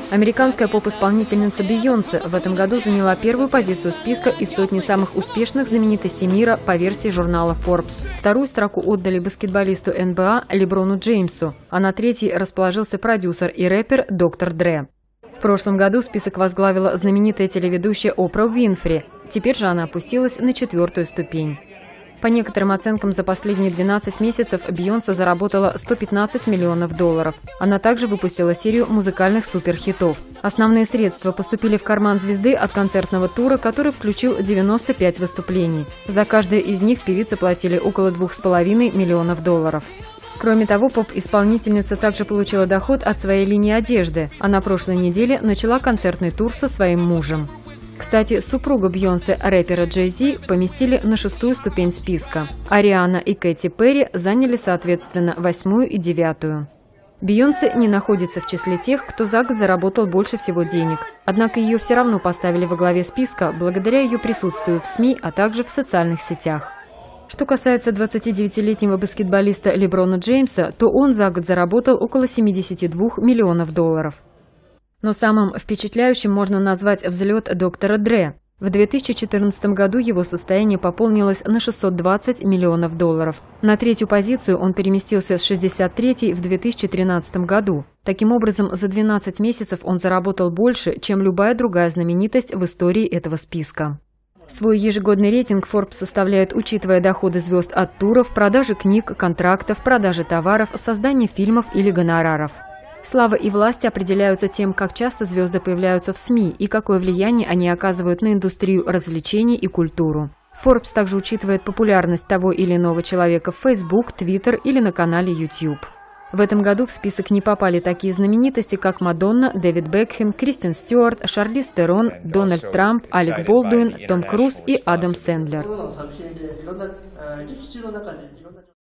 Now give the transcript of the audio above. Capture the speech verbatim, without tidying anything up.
Американская поп-исполнительница Бейонсе в этом году заняла первую позицию списка из сотни самых успешных знаменитостей мира по версии журнала Forbes. Вторую строку отдали баскетболисту эн бэ а Леброну Джеймсу, а на третьей расположился продюсер и рэпер доктор Дре. В прошлом году список возглавила знаменитая телеведущая Опра Уинфри. Теперь же она опустилась на четвертую ступень. По некоторым оценкам, за последние двенадцать месяцев Бейонсе заработала сто пятнадцать миллионов долларов. Она также выпустила серию музыкальных суперхитов. Основные средства поступили в карман звезды от концертного тура, который включил девяносто пять выступлений. За каждое из них певицы платили около двух с половиной миллионов долларов. Кроме того, поп-исполнительница также получила доход от своей линии одежды, а на прошлой неделе начала концертный тур со своим мужем. Кстати, супруга Бейонсе, рэпера Джей Зи, поместили на шестую ступень списка. А Рианна и Кэти Перри заняли, соответственно, восьмую и девятую. Бейонсе не находится в числе тех, кто за год заработал больше всего денег. Однако ее все равно поставили во главе списка благодаря ее присутствию в СМИ, а также в социальных сетях. Что касается двадцатидевятилетнего баскетболиста Леброна Джеймса, то он за год заработал около семидесяти двух миллионов долларов. Но самым впечатляющим можно назвать взлет доктора Дре. В две тысячи четырнадцатом году его состояние пополнилось на шестьсот двадцать миллионов долларов. На третью позицию он переместился с шестьдесят третьей в две тысячи тринадцатом году. Таким образом, за двенадцать месяцев он заработал больше, чем любая другая знаменитость в истории этого списка. Свой ежегодный рейтинг Forbes составляет, учитывая доходы звезд от туров, продажи книг, контрактов, продажи товаров, создания фильмов или гонораров. Слава и власть определяются тем, как часто звезды появляются в СМИ и какое влияние они оказывают на индустрию развлечений и культуру. Forbes также учитывает популярность того или иного человека в Facebook, Twitter или на канале YouTube. В этом году в список не попали такие знаменитости, как Мадонна, Дэвид Бекхэм, Кристен Стюарт, Шарлиз Терон, Дональд Трамп, Алек Болдуин, Том Круз и Адам Сэндлер.